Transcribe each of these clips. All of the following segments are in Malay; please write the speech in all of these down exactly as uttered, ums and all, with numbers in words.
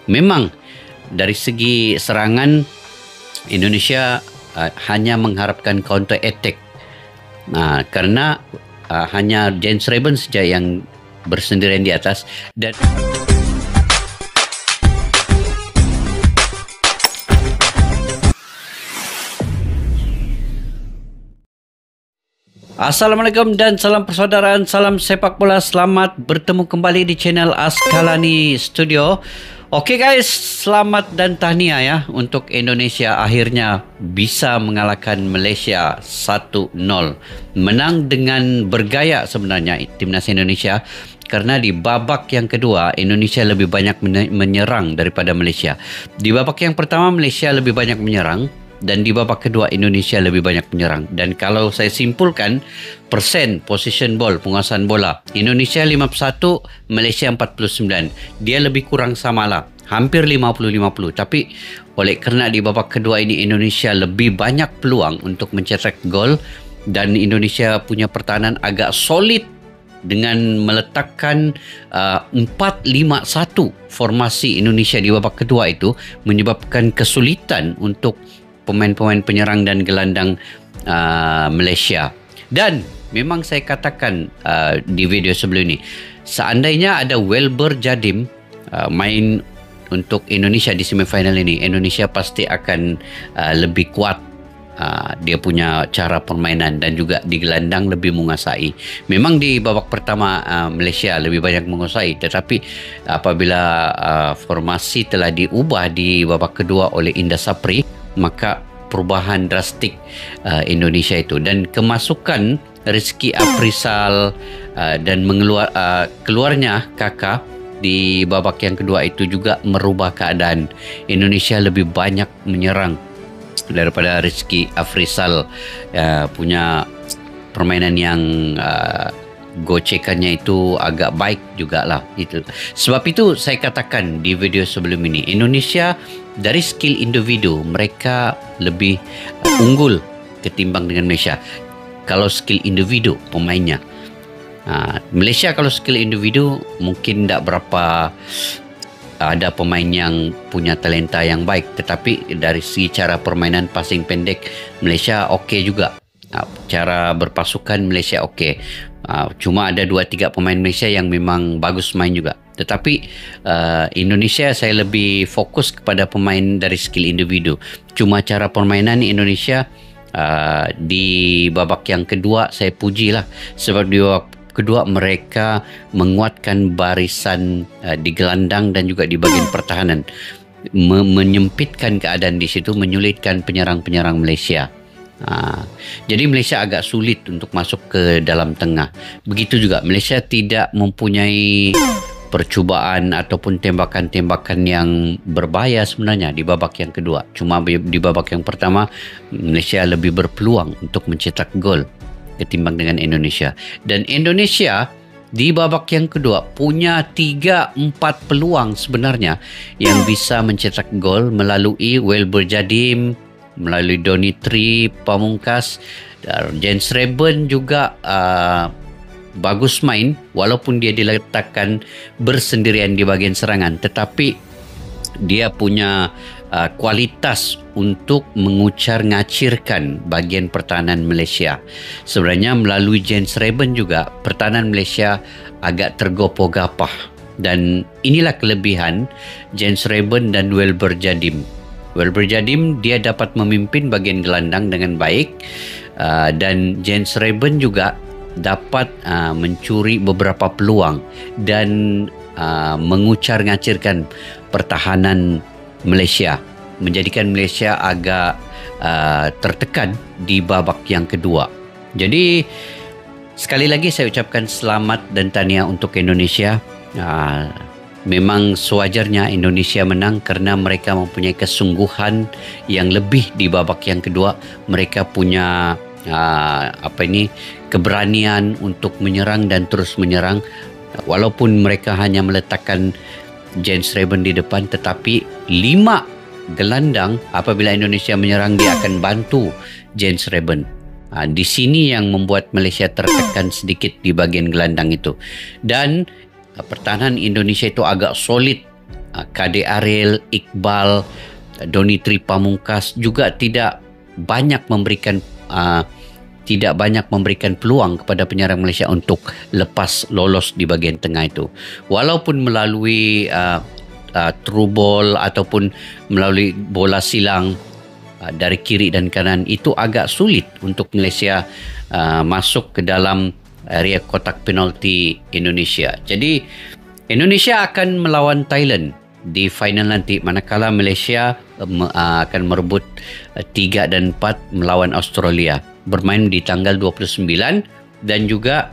Memang dari segi serangan Indonesia uh, hanya mengharapkan counter attack. Nah, karena uh, hanya Jens Reben saja yang bersendirian di atas dan Assalamualaikum dan salam persaudaraan, salam sepak bola. Selamat bertemu kembali di channel Askalani Studio. Oke guys, selamat dan tahniah ya untuk Indonesia akhirnya bisa mengalahkan Malaysia satu nol. Menang dengan bergaya sebenarnya timnas Indonesia, karena di babak yang kedua Indonesia lebih banyak menyerang daripada Malaysia. Di babak yang pertama Malaysia lebih banyak menyerang, dan di babak kedua Indonesia lebih banyak menyerang. Dan kalau saya simpulkan persen possession ball, penguasaan bola, Indonesia lima puluh satu, Malaysia empat puluh sembilan. Dia lebih kurang samalah, hampir lima puluh lima puluh. Tapi oleh kerana di babak kedua ini Indonesia lebih banyak peluang untuk mencetak gol, dan Indonesia punya pertahanan agak solid dengan meletakkan uh, empat lima satu formasi Indonesia di babak kedua, itu menyebabkan kesulitan untuk pemain-pemain penyerang dan gelandang uh, Malaysia. Dan memang saya katakan uh, di video sebelum ini, seandainya ada Welber Jadim uh, main untuk Indonesia di semifinal ini, Indonesia pasti akan uh, lebih kuat. Uh, dia punya cara permainan dan juga di gelandang lebih menguasai. Memang di babak pertama uh, Malaysia lebih banyak menguasai, tetapi apabila uh, formasi telah diubah di babak kedua oleh Indra Sapri, maka perubahan drastik uh, Indonesia itu, dan kemasukan Rizky Aprizal uh, dan mengeluar, uh, keluarnya Kakak di babak yang kedua itu juga merubah keadaan. Indonesia lebih banyak menyerang daripada Rizky Aprizal uh, punya permainan yang uh, gocekannya itu agak baik jugalah itu. Sebab itu saya katakan di video sebelum ini, Indonesia dari skill individu mereka lebih uh, unggul ketimbang dengan Malaysia. Kalau skill individu pemainnya, uh, Malaysia kalau skill individu mungkin tak berapa ada pemain yang punya talenta yang baik, tetapi dari segi cara permainan passing pendek Malaysia okey juga. Cara berpasukan Malaysia okey. Cuma ada dua tiga pemain Malaysia yang memang bagus main juga. Tetapi uh, Indonesia saya lebih fokus kepada pemain dari skill individu. Cuma cara permainan Indonesia uh, di babak yang kedua saya pujilah, sebab di babak kedua mereka menguatkan barisan uh, di gelandang dan juga di bahagian pertahanan, Me- menyempitkan keadaan di situ, menyulitkan penyerang-penyerang Malaysia. Ha, jadi Malaysia agak sulit untuk masuk ke dalam tengah. Begitu juga Malaysia tidak mempunyai percubaan ataupun tembakan-tembakan yang berbahaya sebenarnya di babak yang kedua. Cuma di babak yang pertama Malaysia lebih berpeluang untuk mencetak gol ketimbang dengan Indonesia. Dan Indonesia di babak yang kedua punya tiga empat peluang sebenarnya yang bisa mencetak gol melalui Welber Jadim, melalui Donny Tree, Pamungkas, Jens Reben juga uh, bagus main walaupun dia diletakkan bersendirian di bahagian serangan, tetapi dia punya uh, kualitas untuk mengucar-ngacirkan bahagian pertahanan Malaysia. Sebenarnya melalui Jens Reben juga pertahanan Malaysia agak tergopoh-gapah, dan inilah kelebihan Jens Reben dan Welber Jadim. Welber Jadim dia dapat memimpin bahagian gelandang dengan baik, uh, dan Jens Reben juga dapat uh, mencuri beberapa peluang dan uh, mengucar-ngacirkan pertahanan Malaysia, menjadikan Malaysia agak uh, tertekan di babak yang kedua. Jadi sekali lagi saya ucapkan selamat dan tahniah untuk Indonesia. Uh, Memang sewajarnya Indonesia menang kerana mereka mempunyai kesungguhan yang lebih di babak yang kedua. Mereka punya uh, apa ini keberanian untuk menyerang dan terus menyerang. Walaupun mereka hanya meletakkan Jens Reben di depan, tetapi lima gelandang apabila Indonesia menyerang dia akan bantu Jens Reben. Uh, di sini yang membuat Malaysia tertekan sedikit di bahagian gelandang itu. Dan pertahanan Indonesia itu agak solid uh, Kade Ariel, Iqbal, Donitri Pamungkas juga tidak banyak memberikan uh, tidak banyak memberikan peluang kepada penyerang Malaysia untuk lepas lolos di bahagian tengah itu. Walaupun melalui uh, uh, through ball ataupun melalui bola silang uh, dari kiri dan kanan, itu agak sulit untuk Malaysia uh, masuk ke dalam area kotak penalti Indonesia. Jadi Indonesia akan melawan Thailand di final nanti, manakala Malaysia uh, akan merebut uh, tiga dan empat melawan Australia, bermain di tanggal dua puluh sembilan dan juga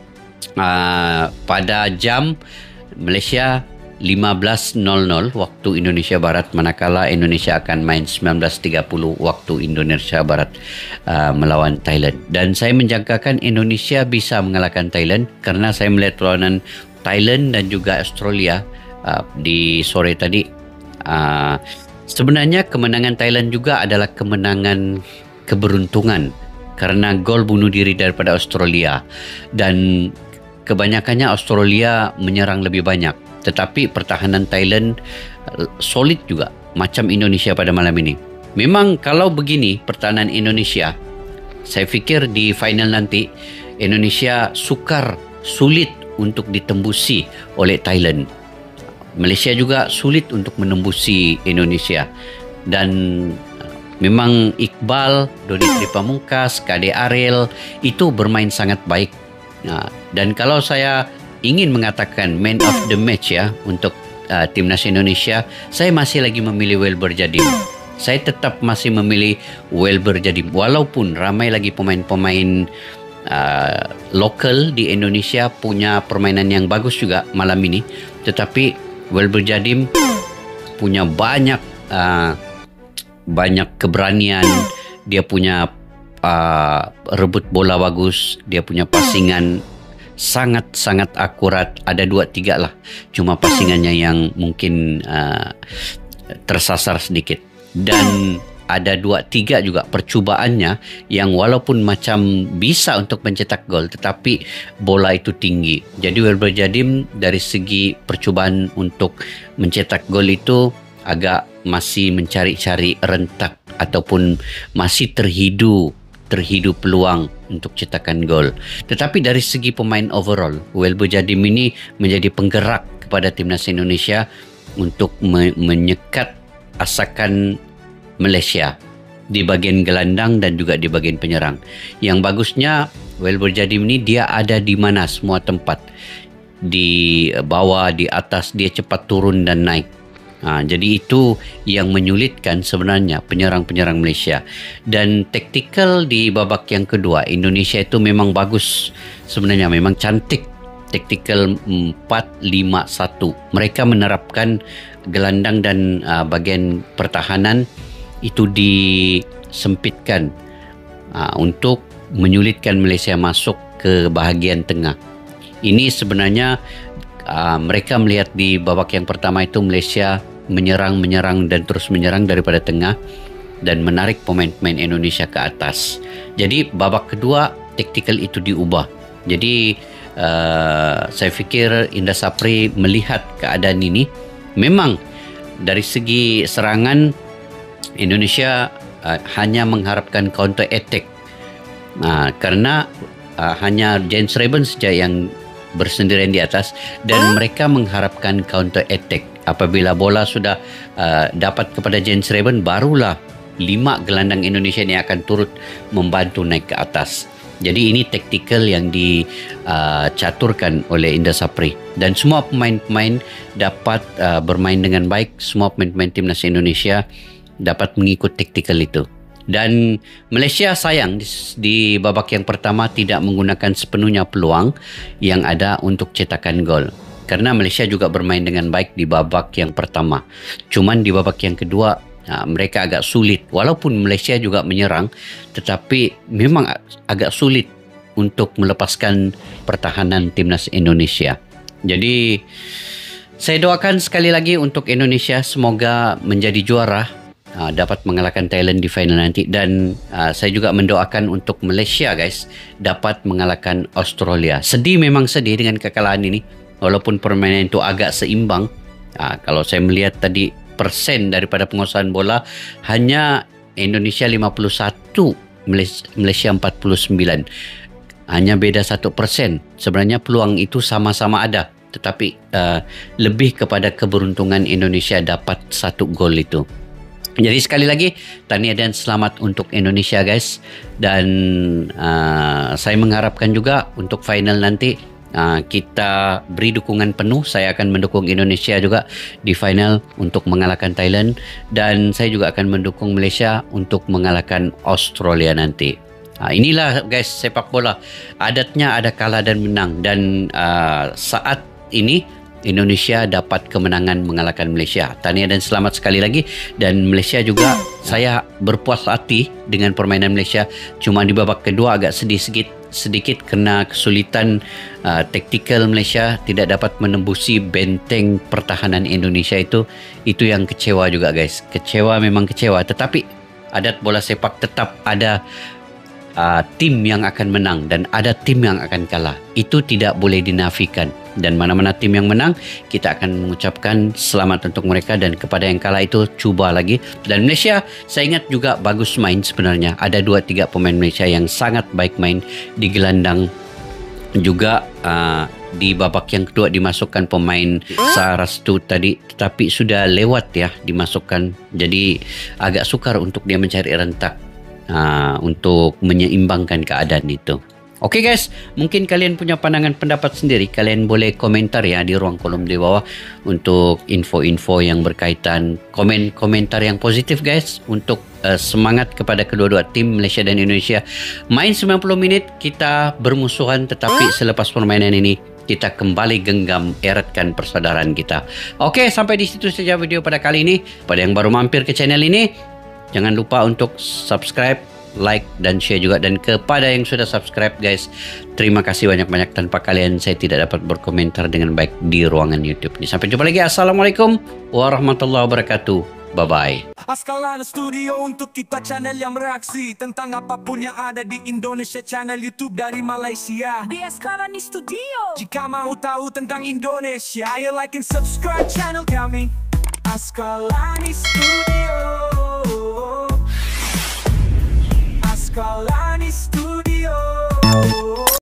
uh, pada jam Malaysia lima belas nol nol waktu Indonesia Barat, manakala Indonesia akan main sembilan belas tiga puluh waktu Indonesia Barat uh, melawan Thailand. Dan saya menjangkakan Indonesia bisa mengalahkan Thailand kerana saya melihat perlawanan Thailand dan juga Australia uh, di sore tadi. Uh, sebenarnya kemenangan Thailand juga adalah kemenangan keberuntungan kerana gol bunuh diri daripada Australia, dan kebanyakannya Australia menyerang lebih banyak, tetapi pertahanan Thailand solid juga macam Indonesia pada malam ini. Memang kalau begini pertahanan Indonesia, saya fikir di final nanti Indonesia sukar, sulit untuk ditembusi oleh Thailand. Malaysia juga sulit untuk menembusi Indonesia, dan memang Iqbal, Donitri Pamungkas, Kade Ariel itu bermain sangat baik. Nah, dan kalau saya ingin mengatakan man of the match ya untuk uh, timnas Indonesia, saya masih lagi memilih Welber Jadim. Saya tetap masih memilih Welber Jadim walaupun ramai lagi pemain-pemain uh, lokal di Indonesia punya permainan yang bagus juga malam ini, tetapi Welber Jadim punya banyak uh, banyak keberanian, dia punya uh, rebut bola bagus, dia punya passingan sangat-sangat akurat. Ada dua tiga lah, cuma passingannya yang mungkin uh, tersasar sedikit, dan ada dua tiga juga percubaannya yang walaupun macam bisa untuk mencetak gol, tetapi bola itu tinggi. Jadi Welber Jadim dari segi percubaan untuk mencetak gol itu agak masih mencari-cari rentak ataupun masih terhidu terhidu peluang untuk cetakan gol. Tetapi dari segi pemain overall, Welber Jadim ini menjadi penggerak kepada timnas Indonesia untuk me- menyekat asakan Malaysia di bahagian gelandang dan juga di bahagian penyerang. Yang bagusnya Welber Jadim ini dia ada di mana semua tempat, di bawah, di atas, dia cepat turun dan naik. Ha, jadi itu yang menyulitkan sebenarnya penyerang-penyerang Malaysia. Dan taktikal di babak yang kedua, Indonesia itu memang bagus sebenarnya, memang cantik. Taktikal empat lima satu. Mereka menerapkan gelandang dan uh, bahagian pertahanan itu disempitkan uh, untuk menyulitkan Malaysia masuk ke bahagian tengah. Ini sebenarnya uh, mereka melihat di babak yang pertama itu Malaysia menyerang, menyerang dan terus menyerang daripada tengah dan menarik pemain-pemain Indonesia ke atas. Jadi babak kedua taktikal itu diubah. Jadi uh, saya fikir Indra Sapri melihat keadaan ini, memang dari segi serangan Indonesia uh, hanya mengharapkan counter attack. Nah, kerana uh, hanya Jens Reben saja yang bersendirian di atas dan mereka mengharapkan counter attack. Apabila bola sudah uh, dapat kepada Jens Reben, barulah lima gelandang Indonesia ini akan turut membantu naik ke atas. Jadi ini taktikal yang dicaturkan uh, oleh Indra Sapri, dan semua pemain-pemain dapat uh, bermain dengan baik. Semua pemain-pemain timnas Indonesia dapat mengikut taktikal itu. Dan Malaysia sayang di, di babak yang pertama tidak menggunakan sepenuhnya peluang yang ada untuk cetakan gol. Karena Malaysia juga bermain dengan baik di babak yang pertama. Cuman di babak yang kedua uh, mereka agak sulit. Walaupun Malaysia juga menyerang, tetapi memang agak sulit untuk melepaskan pertahanan timnas Indonesia. Jadi saya doakan sekali lagi untuk Indonesia, semoga menjadi juara, uh, dapat mengalahkan Thailand di final nanti. Dan uh, saya juga mendoakan untuk Malaysia guys dapat mengalahkan Australia. Sedih, memang sedih dengan kekalahan ini. Walaupun permainan itu agak seimbang, Ha, kalau saya melihat tadi persen daripada penguasaan bola, hanya Indonesia lima puluh satu, Malaysia empat puluh sembilan. Hanya beda satu persen. Sebenarnya peluang itu sama-sama ada, tetapi uh, lebih kepada keberuntungan Indonesia dapat satu gol itu. Jadi sekali lagi, tahniah dan selamat untuk Indonesia guys. Dan uh, saya mengharapkan juga untuk final nanti Uh, kita beri dukungan penuh. Saya akan mendukung Indonesia juga di final untuk mengalahkan Thailand, dan saya juga akan mendukung Malaysia untuk mengalahkan Australia nanti. Uh, inilah guys sepak bola, adatnya ada kalah dan menang, dan uh, saat ini Indonesia dapat kemenangan mengalahkan Malaysia. Tahniah dan selamat sekali lagi. Dan Malaysia juga, saya berpuas hati dengan permainan Malaysia. Cuma di babak kedua agak sedih sedikit sedikit kerana kesulitan uh, taktikal Malaysia tidak dapat menembusi benteng pertahanan Indonesia itu. Itu yang kecewa juga guys. Kecewa, memang kecewa. Tetapi adat bola sepak tetap ada uh, tim yang akan menang dan ada tim yang akan kalah. Itu tidak boleh dinafikan. Dan mana-mana tim yang menang, kita akan mengucapkan selamat untuk mereka, dan kepada yang kalah itu cuba lagi. Dan Malaysia, saya ingat juga bagus main sebenarnya. Ada dua tiga pemain Malaysia yang sangat baik main di gelandang. Juga uh, di babak yang kedua dimasukkan pemain Sarastu tadi, tetapi sudah lewat ya dimasukkan. Jadi agak sukar untuk dia mencari rentak uh, untuk menyeimbangkan keadaan itu. Oke okay guys, mungkin kalian punya pandangan pendapat sendiri. Kalian boleh komentar ya di ruang kolom di bawah untuk info-info yang berkaitan, komen-komentar yang positif guys, untuk uh, semangat kepada kedua-dua tim Malaysia dan Indonesia. Main sembilan puluh menit kita bermusuhan, tetapi selepas permainan ini kita kembali genggam eratkan persaudaraan kita. Oke, sampai di situ saja video pada kali ini. Pada yang baru mampir ke channel ini, jangan lupa untuk subscribe, like dan share juga. Dan kepada yang sudah subscribe guys, terima kasih banyak-banyak. Tanpa kalian saya tidak dapat berkomentar dengan baik di ruangan YouTube ini. Sampai jumpa lagi. Assalamualaikum warahmatullahi wabarakatuh. Bye bye. Askalani Studio untuk kita channel yang bereaksi tentang apapun yang ada di Indonesia, channel YouTube dari Malaysia di Askalani Studio. Jika mau tahu tentang Indonesia, ayo like and subscribe channel kami Askalani Studio. Askalani Studio.